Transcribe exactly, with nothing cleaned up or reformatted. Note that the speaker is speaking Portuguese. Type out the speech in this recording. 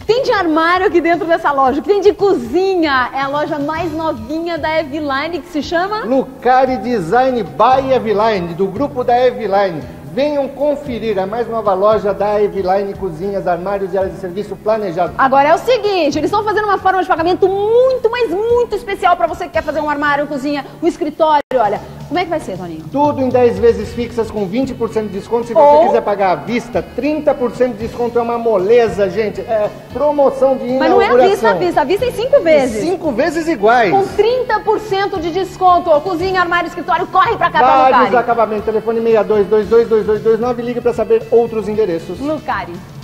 tem de armário aqui dentro dessa loja? O que tem de cozinha? É a loja mais novinha da Eveline, que se chama? Lucari Design by Eveline, do grupo da Eveline. Venham conferir a mais nova loja da Eveline Cozinhas, Armários e Áreas de Serviço Planejado. Agora é o seguinte, eles estão fazendo uma forma de pagamento muito, mas muito especial para você que quer fazer um armário, cozinha, um escritório, olha. Como é que vai ser, Toninho? Tudo em dez vezes fixas com vinte por cento de desconto. Se você Ou... quiser pagar à vista, trinta por cento de desconto. É uma moleza, gente. É promoção de inauguração. Mas não é à vista, à vista. À vista em cinco vezes. Cinco vezes iguais. Com trinta por cento de desconto. Cozinha, armário, escritório, corre pra cá, Vários pra Lucari. acabamentos. Telefone seis dois dois dois dois dois dois nove. Ligue para saber outros endereços. Lucari.